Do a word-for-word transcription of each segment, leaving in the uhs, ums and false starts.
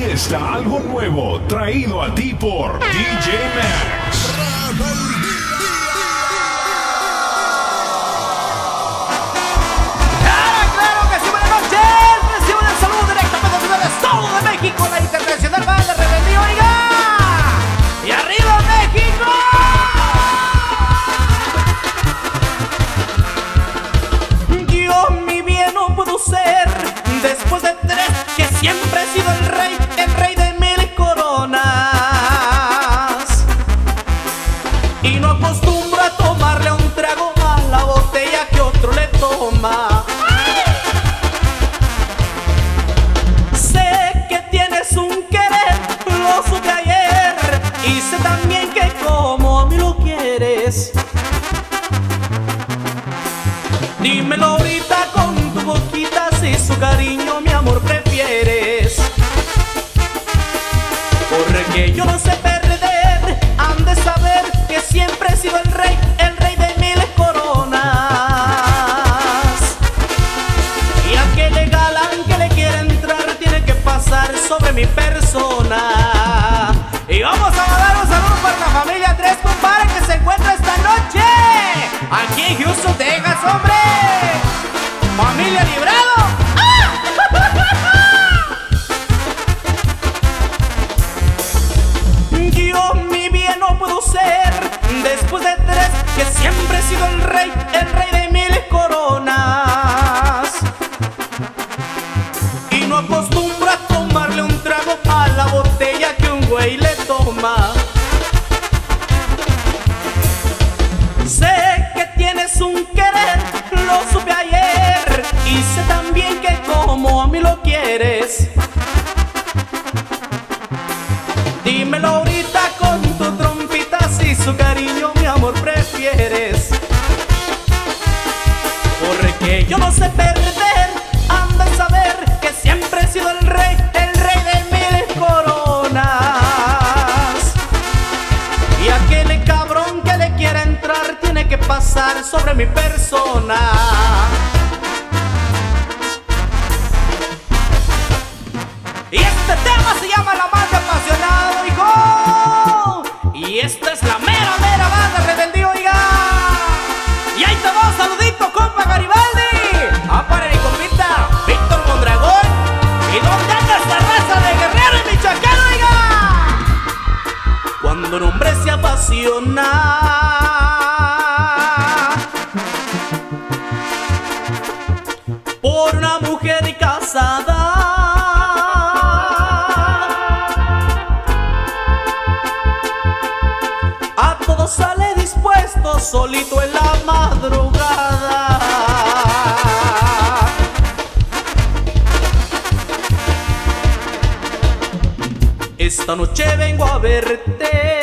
Aquí está algo nuevo traído a ti por D J Max. ¡Claro que sí! ¡Buenas noches! Reciban el saludo directamente desde el Estado de México, la Internacional Banda Rebeldía, oiga. ¡Y arriba México! Yo mi bien no puedo ser, después de tres, que siempre he sido el rey, el rey de mil coronas. Y no acostumbro a tomarle un trago a la botella que otro le toma. Sé que tienes un querer, lo supe ayer, y sé también que como a mí lo quieres. Dímelo ahorita con tu boquita si su cariño, mi amor, prefieres. Porque yo no sé perder, han de saber que siempre he sido el rey, el rey de mil coronas. Y aquel galán que le quiere entrar tiene que pasar sobre mi persona. Y vamos a mandar un saludo para la familia Tres, compadre, que se encuentra esta noche aquí en Houston, Texas, hombre. Familia Librado. ¡Ah! Yo mi bien no puedo ser, después de tres, que siempre he sido el rey, el rey de mil coronas. Y no acostumbro a tomarle un trago a la botella que un güey le toma. Sé que tienes un querer, lo supe ayer, y sé también que como a mí lo quieres. Dímelo ahorita con tu trompita si su cariño, mi amor, prefieres. Porque yo no sé perder, han de saber que siempre he sido el rey, el rey de mil coronas. Y aquel cabrón que le quiera entrar tiene que pasar sobre mi persona. Y este tema se llama La Más Apasionado, hijo. Y esta es la mera, mera Banda Rebeldía, oiga. Y ahí te va, saludito, compa Garibaldi. Ah, para mi compita Víctor Mondragón. ¿Y dónde anda esta raza de Guerrero y Michoacán, oiga? Cuando un hombre se apasiona por una mujer casada, a todo sale dispuesto, solito en la madrugada. Esta noche vengo a verte,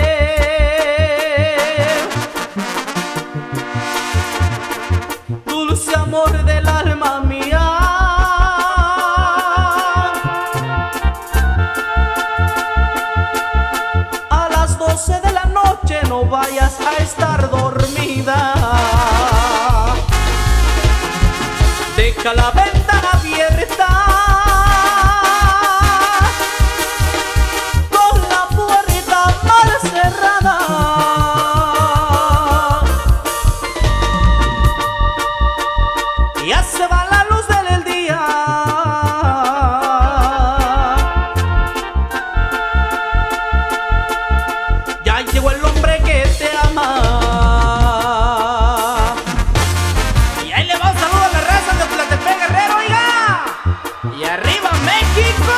dulce amor del alma mía. A las doce de la noche no vayas a estar dormida. Deja la ventana abierta, con la puerta mal cerrada. Ya se va la luz del día, ya llegó el hombre que te ama. Y ahí le va un saludo a la raza de Tlaltepec, Guerrero, oiga. Y arriba México.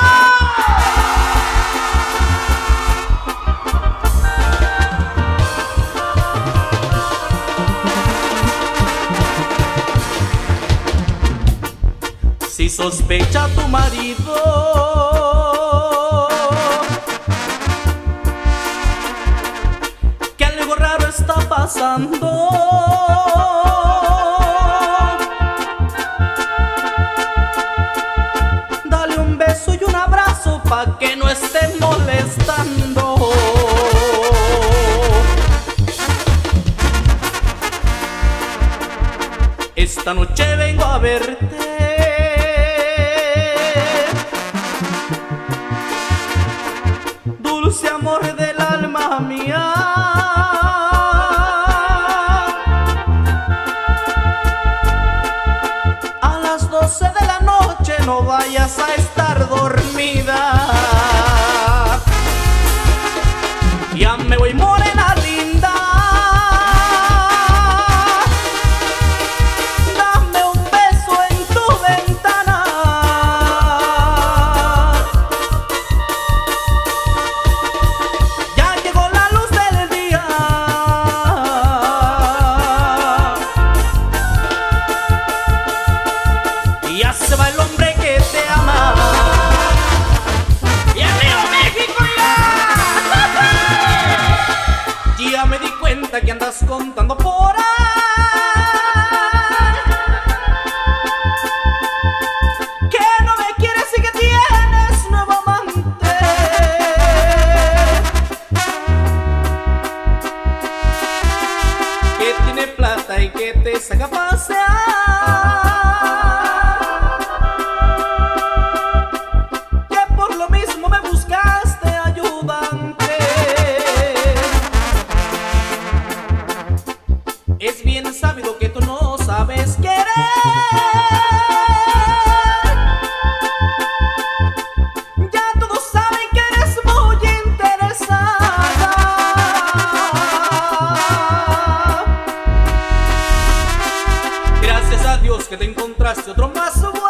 Si sospecha tu marido que algo raro está pasando, dale un beso y un abrazo pa' que no esté molestando. Esta noche vengo a verte, mía. A las doce de la noche no vayas a estar dormida. Ya me voy, morena linda. Dame un beso en tu ventana. Ya llegó la luz del día. Y ya se va el hombre que te ama. ¡Y arriba México ya! Ya me di cuenta que andas contando por ahí que no me quieres y que tienes nuevo amante. Que tiene plata y que te saca a pasear. Que por lo mismo me buscaste ayudante. Es bien sabido que tú no sabes querer. Ya todos saben que eres muy interesada. Gracias a Dios que te encontraste otro más bueno.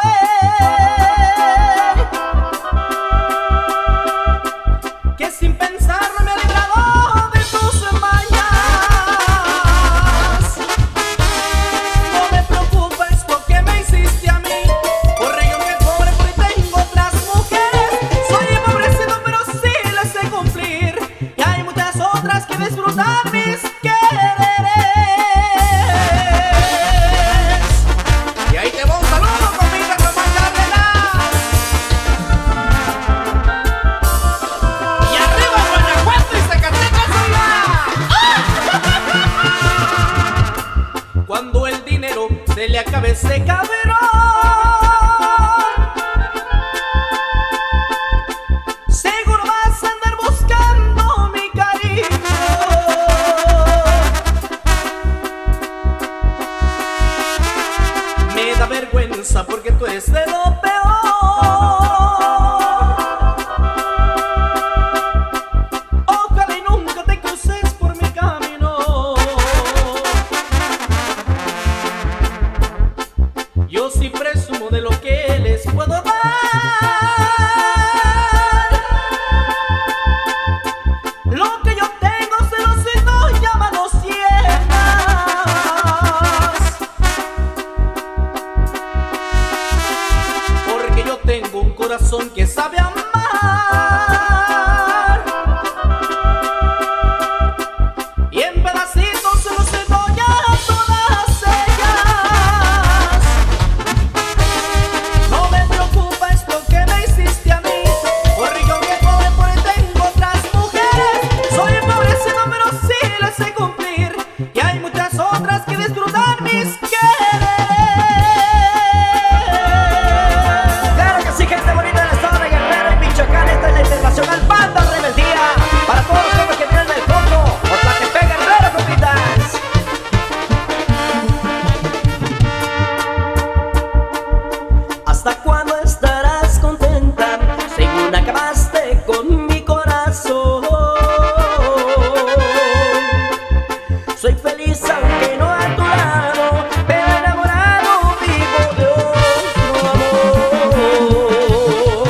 Que sin pensarlo me ha librado de tus mañas. Que disfrutar mis quereres. Y ahí te va un saludo, comita Román Cárdenas. Y arriba Guanajuato y Zacatecas, oiga. Cuando el dinero se le acabe ese cabrón, seguro vas a andar buscando mi cariño. Me da vergüenza porque tú eres de lo peor. Ojalá y nunca te cruces por mi camino. Yo sí presumo de lo que les puedo dar. Lo que yo tengo se los doy a manos llenas. Porque yo tengo un corazón que sabe amar. Y en pedacitos se los doy a todas ellas. No me preocupa esto que me hiciste a mí. Porque yo que pobre por ahí tengo otras mujeres. Soy empobrecido pero sí les sé cumplir. Y hay muchas otras que disfrutar mis quereres. Claro que sí, gente bonita del estado de Guerrero y Michoacán. Esta es la internacional banda Rebeldía. Para todos los hombres que vienen del fondo, Otlacatepec, Guerrero, compitas. ¿Hasta cuándo estarás contenta? Según acabaste con mi corazón. Soy feliz aunque no a tu lado, pero enamorado vivo de otro amor.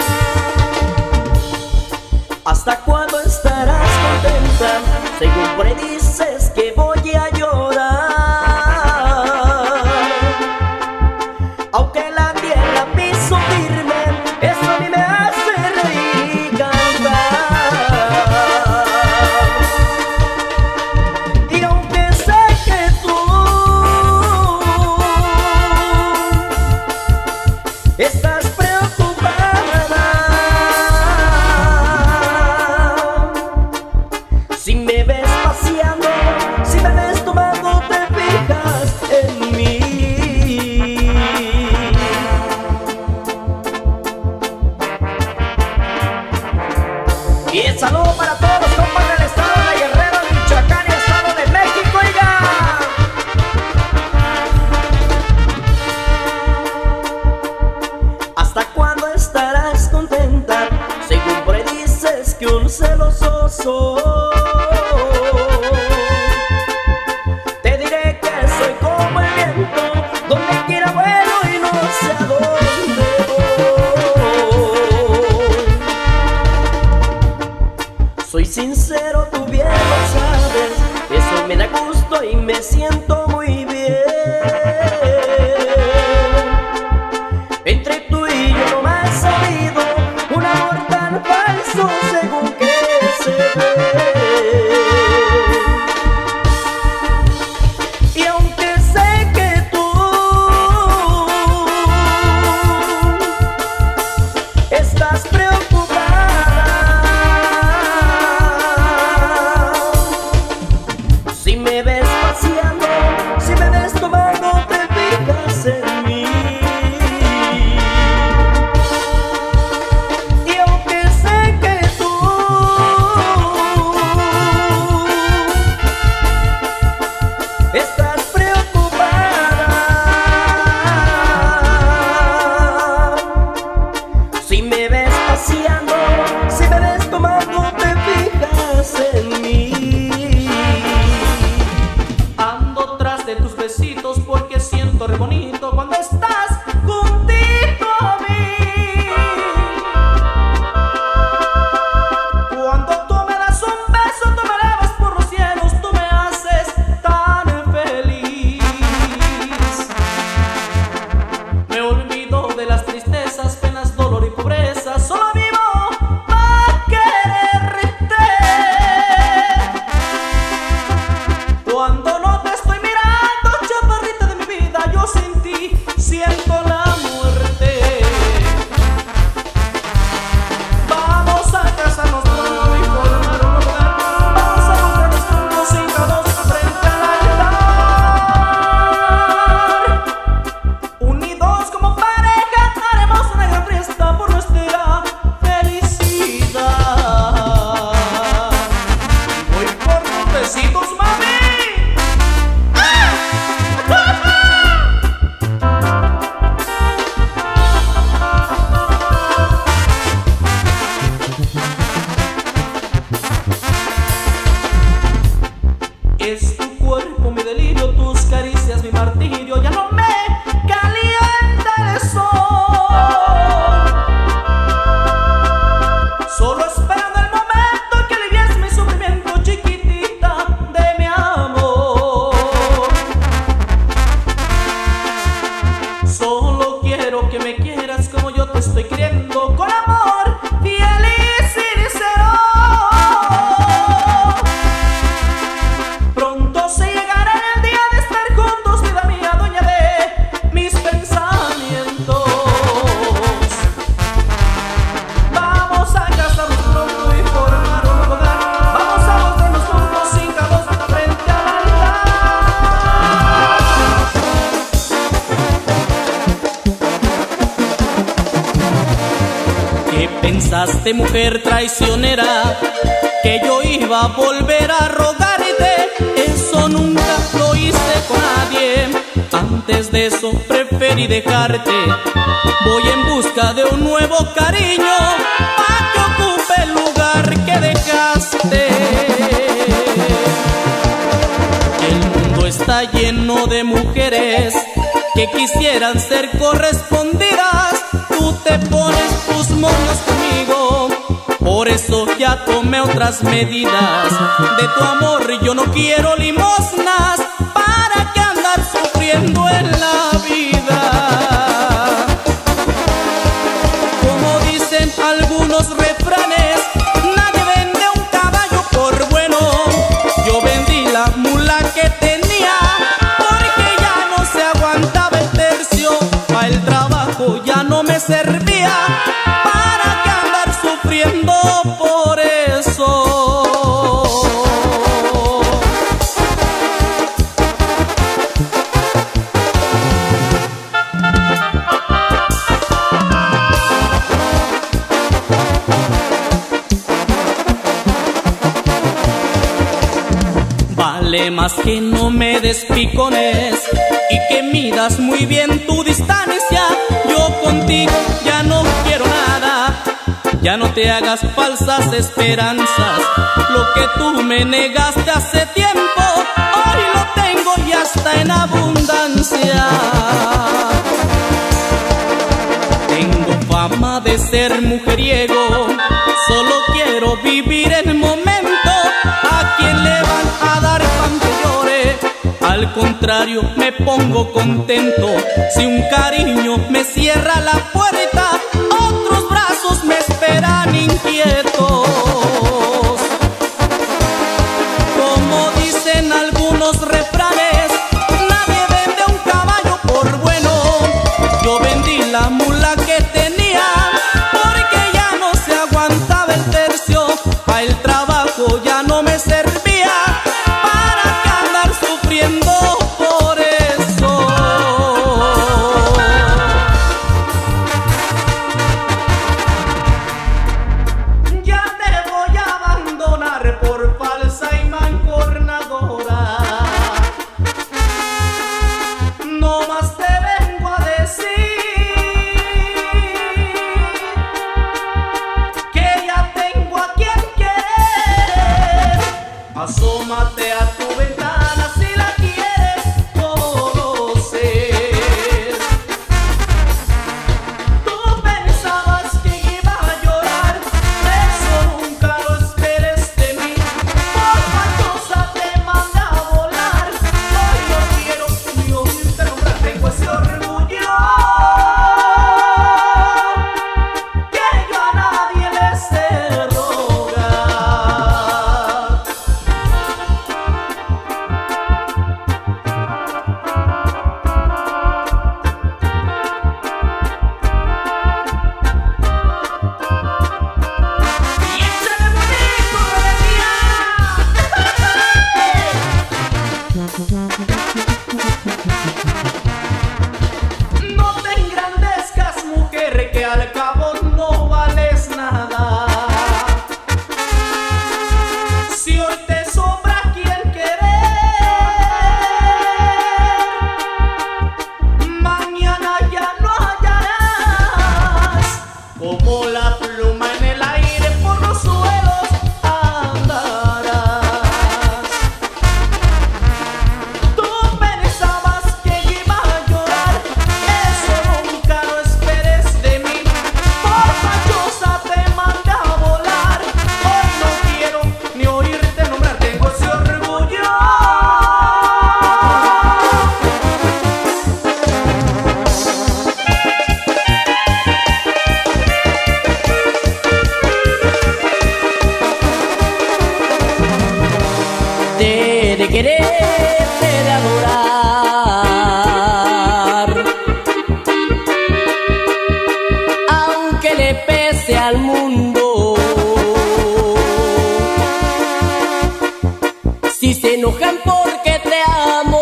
¿Hasta cuándo estarás contenta? Según por ahí dices que voy a llorar. Aunque la tierra piso firme, eso a mí me hace reír y cantar. Y aunque sé que tú estás preocupada, si me ves paseando, si me ves tomando, te fijas en mí. Y el saludo para todos los compas del estado celoso soy. Te diré que soy como el viento, donde quiera vuelo y no sé a dónde voy. Soy sincero, tú bien lo sabes, eso me da gusto y me siento muy bien. Entre tú y yo no me ha salido un amor tan falso según que se ve. Y aunque sé que tú estás preocupada, si me ves paseando, si me ves tomando, te fijas en mí. Y aunque sé que tú estás preocupada, si me ves paseando, si me ves tomando, te fijas en mí. Ando tras de tus besitos porque siento re bonito cuando estás juntito a mí. Cuando tú me das un beso, tú me elevas por los cielos, tú me haces tan feliz. Me olvido de las tristezas, penas, dolor y pobreza, solo vivo para quererte. Cuando no te estoy mirando, chaparrita de mi vida, yo sin ti siento la muerte. Vamos a casarnos pronto y formar un hogar. Vamos a juntarnos juntos y todos frente al altar. Unidos como pareja, haremos una gran fiesta por nuestra felicidad. Voy por tus besitos, mami. Es tu cuerpo mi delirio, tus caricias mi martirio, ya no me calienta el sol. Solo esperando el momento que alivies mi sufrimiento, chiquitita de mi amor. Solo quiero que me quieras como yo te estoy queriendo, con amor fiel y sincero. Pronto se llegará el día de estar juntos, vida mía, dueña de mis pensamientos. Vamos a casarnos pronto y formar un hogar. Vamos a volvernos juntos sin cabos frente al altar. ¿Qué pensaste, mujer traicionera? Que yo iba a volver a rogarte. Eso nunca lo hice con nadie. Antes de eso preferí dejarte. Voy en busca de un nuevo cariño para que ocupe el lugar que dejaste. El mundo está lleno de mujeres que quisieran ser correspondidas. Tú te pones tus moños conmigo, por eso ya tomé otras medidas. De tu amor yo no quiero limosnas, ¿para qué andar sufriendo en la vida? Como dicen algunos refranes, nadie vende un caballo por bueno. Yo vendí la mula que tenía porque ya no se aguantaba el tercio. Pa' el trabajo ya no me servía, ¿para qué andar sufriendo por eso? Vale más que no me despicones y que midas muy bien tu distancia. Yo contigo ya no quiero nada, Ya no te hagas falsas esperanzas. Lo que tú me negaste hace tiempo, hoy lo tengo y hasta en abundancia. Tengo fama de ser mujeriego, solo quiero vivir el momento. ¿A quién le van a dar pan que llore? Al contrario, me pongo contento. Si un cariño me cierra la puerta, otros brazos me esperan inquietos. Como dicen algunos refranes, nadie vende un caballo por bueno. Yo vendí la mula que tenía porque ya no se aguantaba el tercio. Pa' el trabajo ya no me servía, para que andar sufriendo por eso. Ya te voy a abandonar por falsa y mancornadora. No más te vengo a decir que ya tengo a quien querer. Asómate a tu ventana si la quieres conocer. Tú pensabas que iba a llorar, eso nunca lo esperes de mí. Por fachosa te mandé a volar, hoy no quiero ni oírte nombrar. Tengo ese orgullo que yo a nadie le sé rogar. Y échale bonito, rebeldía. No te engrandezcas, mujer, que al cabo no vales nada. Si hoy te sobra quien querer, mañana ya no hallarás. Como la pluma en el aire por los suelos andarás. Tú pensabas que iba a llorar, eso nunca lo esperes de mí. Por fachosa te mandé a volar, hoy no quiero ni oírte nombrar. Tengo ese orgullo de, de quererte, de adorar, aunque le pese al mundo. Si se enojan porque te amo,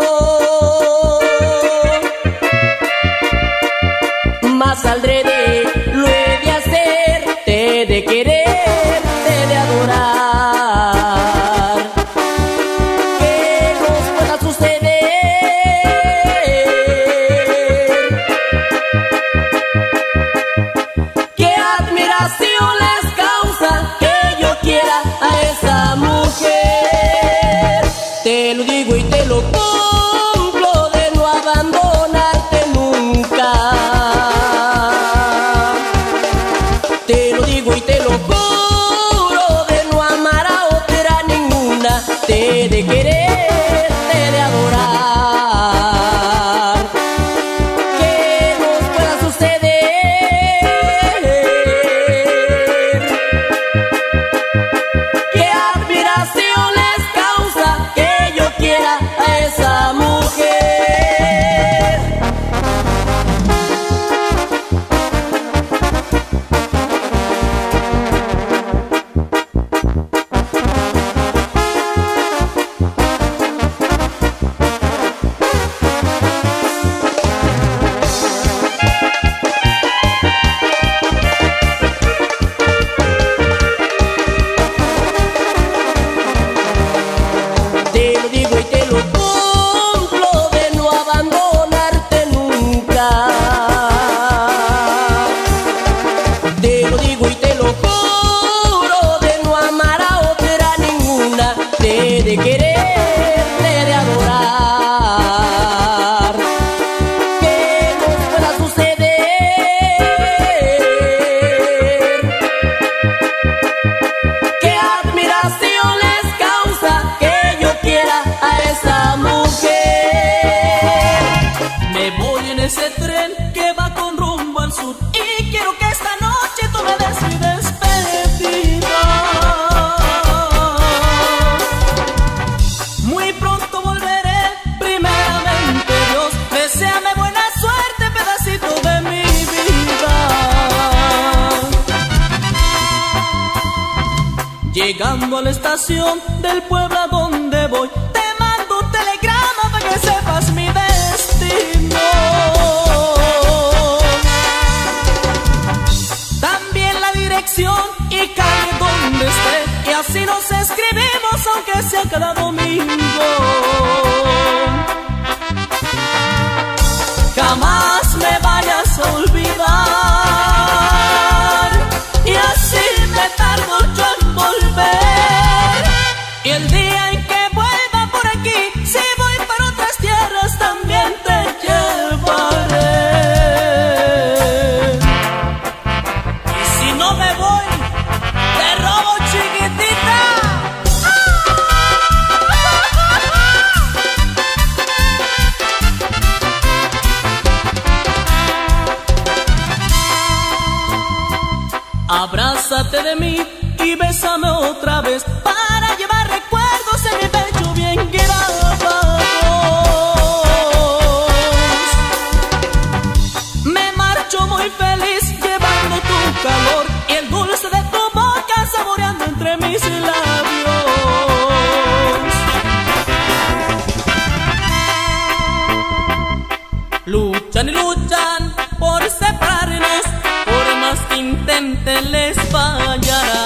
más saldré de lo he de hacerte, de quererte, de adorar. Que nos pueda suceder qué admiración les causa que yo quiera a esa mujer. Te lo digo y te lo cumplo, de no abandonarte nunca. Te lo digo y te lo juro, de no amar a otra ninguna. Te de quererte, de adorar. Que nos pueda suceder qué admiración les causa que yo quiera a esa mujer. de quererte, de adorar. ¿Qué nos pueda suceder? ¿Qué admiración les causa que yo quiera a esa mujer? Me voy en ese tren que va con rumbo al sur y quiero que esta noche tú me des mi despedida. Muy pronto volveré, primeramente Dios, deséame buena suerte, pedacito de mi vida. Llegando a la estación del pueblo a donde voy, te mando un telegrama para que sepas mi destino. También la dirección y calle donde esté, y así nos escribimos aunque sea cada domingo. Jamás me vayas a olvidar, y así me tardo yo en volver. Y el día en que vuelva por aquí, si voy para otras tierras también te llevaré. Y si no me voy, te robo, chiquitita. Abrázate de mí y bésame otra vez para llevar recuerdos en mi pecho bien grabados. Me marcho muy feliz llevando tu calor y el dulce de tu boca saboreando entre mis labios. Luchan y luchan por separarnos, por más que intenten les fallará.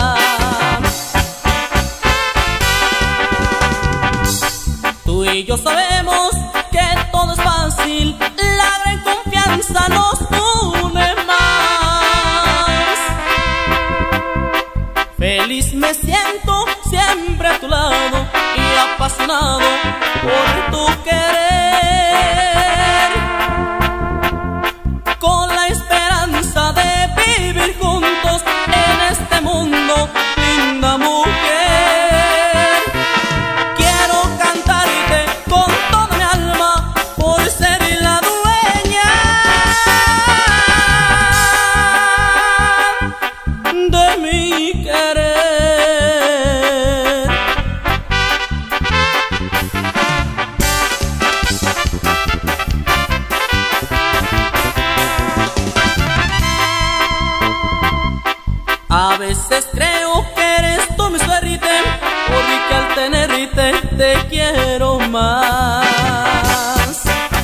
Tú y yo sabemos que todo es fácil, la gran confianza nos une más. Feliz me siento siempre a tu lado y apasionado por tu querer, con la esperanza de vivir juntos en este mundo, linda mujer. Quiero cantarte con toda mi alma por ser la dueña de mi querer. A veces creo que eres tú mi suerte, porque al tenerte te quiero más.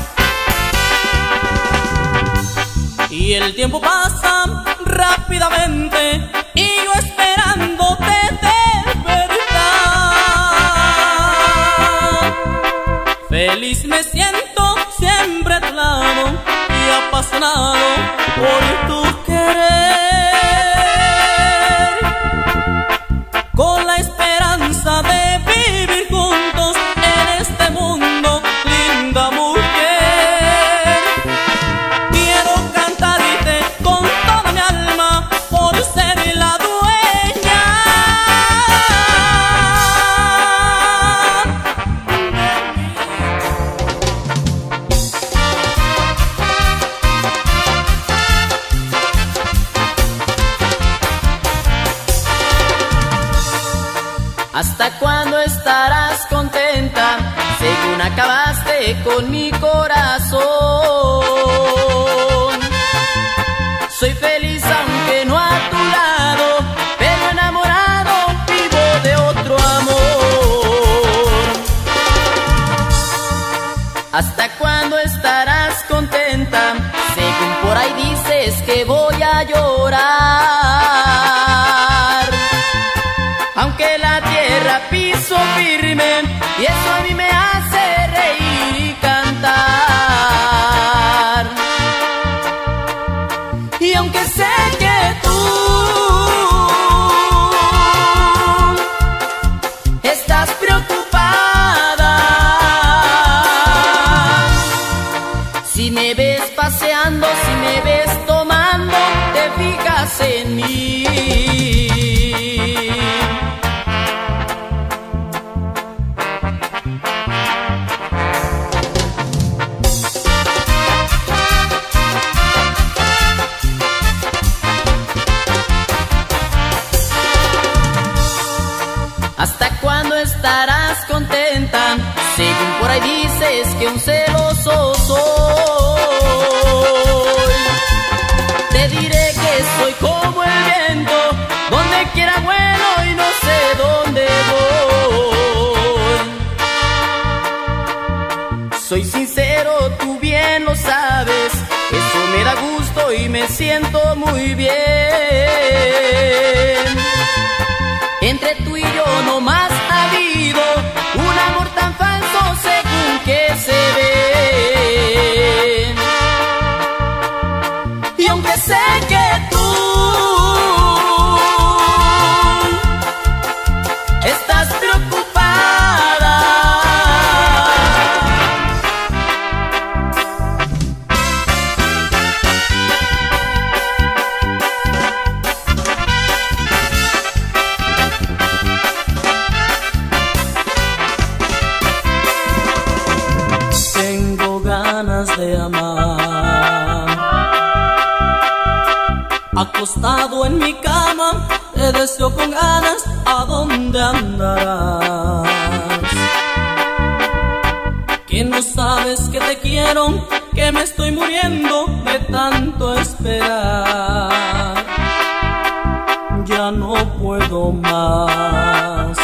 Y el tiempo pasa rápidamente y yo esperándote de verdad. Feliz me siento siempre a tu lado y apasionado por tu querer, con la esperanza de vivir juntos en este mundo, linda mujer. Quiero cantarte con toda mi alma por ser la dueña ¿Hasta cuándo estarás contenta según acabaste con mi corazón? Soy feliz aunque no a tu lado, pero enamorado vivo de otro amor. ¿Hasta cuándo estarás contenta según por ahí dices que voy a llorar? Aunque la tierra piso firme y eso a mí me hace reír y cantar. Y aunque sé que tú estás preocupada estarás contenta, según por ahí dices que un celoso soy. Te diré que soy como el viento, donde quiera vuelo y no sé dónde voy. Soy sincero, tú bien lo sabes, eso me da gusto y me siento muy bien. Entre tú y yo no más ha habido un amor tan falso según que se ve. Y aunque sé que tú estás preocupada, tengo ganas de amar. Acostado en mi cama, te deseo con ganas, ¿a dónde andarás? Que no sabes que te quiero, que me estoy muriendo de tanto esperar. Ya no puedo más.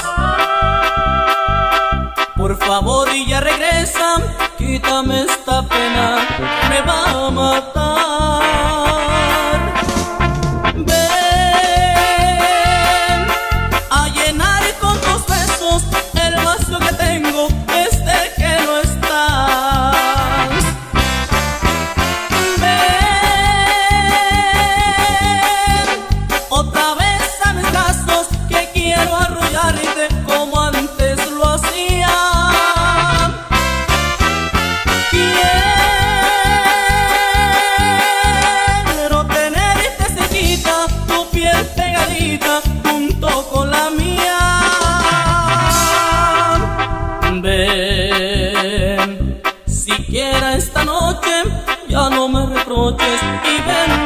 Por favor y ya regresa, quítame esta pena, me va a matar. Ven a llenar con tus besos el vacío que tengo desde que no estás. Ven otra vez a mis brazos, que quiero arrullarte como antes lo hacía. Quiero tenerte cerquita, tu piel pegadita junto con la mía. Ven, siquiera esta noche ya no me reproches y ven